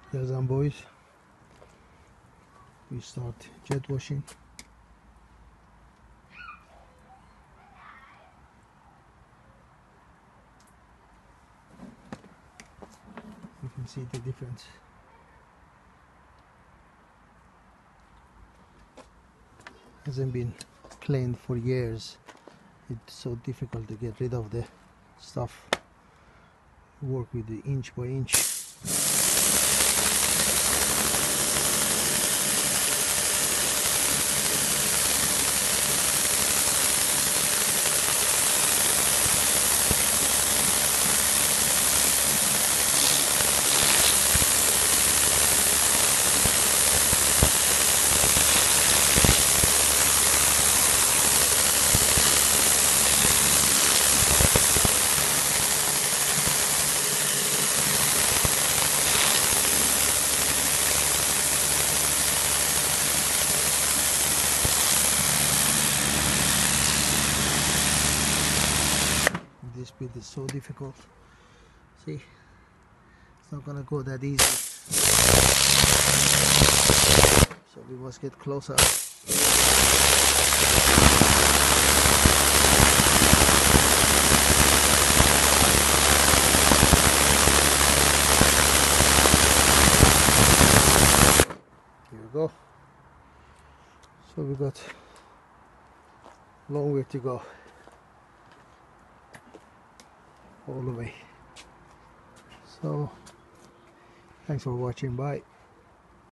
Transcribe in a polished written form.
Yes, boys, we start jet washing. You can see the difference. Hasn't been cleaned for years. It's so difficult to get rid of the stuff. Work with the inch by inch. This bit is so difficult. See, it's not gonna go that easy. So we must get closer. Here we go. So we got a long way to go. All the way. So thanks for watching. Bye.